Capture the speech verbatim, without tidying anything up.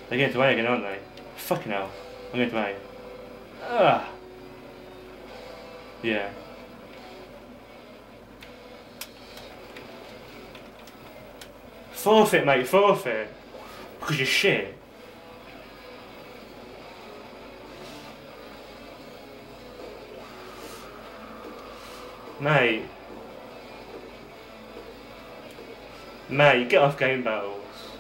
They're getting to A again, aren't they? Fucking hell. I'm going to A. Ugh. Yeah. Forfeit, mate, forfeit. Because you're shit. Mate. Mate, get off game battles.